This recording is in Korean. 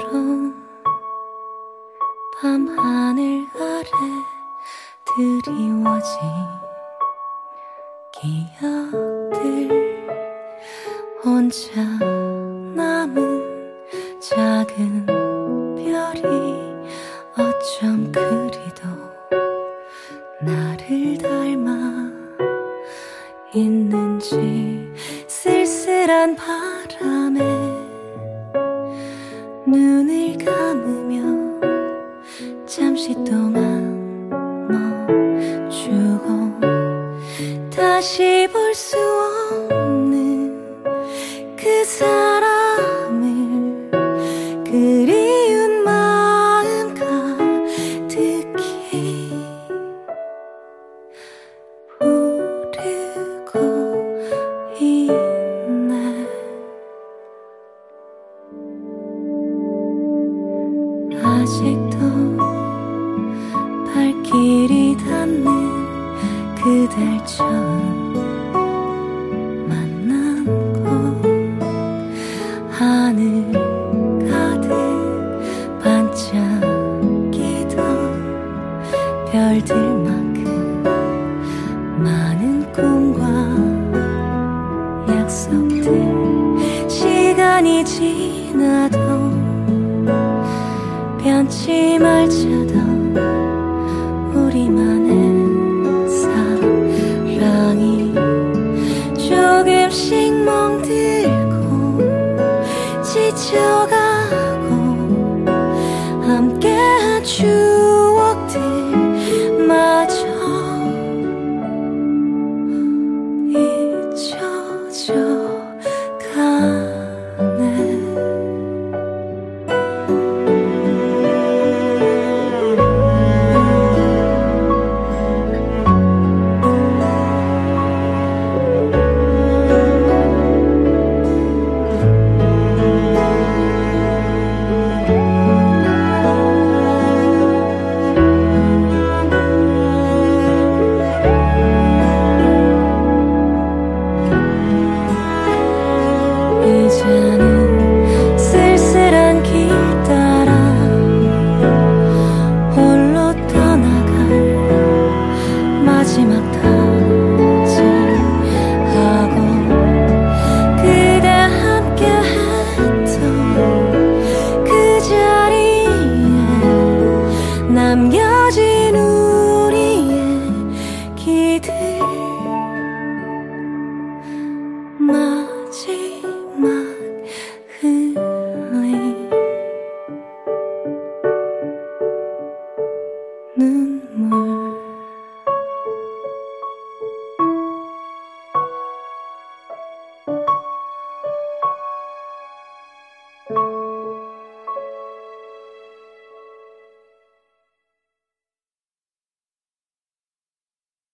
처럼 밤하늘 아래 드리워진 기억들, 혼자 남은 작은 별이 어쩜 그리도 나를 닮아 있는지. 쓸쓸한 바람에 눈을 감으며 잠시 동안 멈추고 다시 볼 수 없는 그 사람을 그리운 마음 가득히 부르고 있네. 아직도 발길이 닿는 그댈 처음 만난 곳, 하늘 가득 반짝이던 별들만큼 많은 꿈과 약속들. 시간이 지나도 변치 말자던 우리만의 사랑이 조금씩 멍들고 지쳐가고 함께한 추억들마저 잊혀져 가네. 이제는 쓸쓸한 길 따라 홀로 떠나갈 마지막 다짐하고 그대 함께 했던 그 자리에 남겨진 우리의 길들, 마지막 흘린 눈물.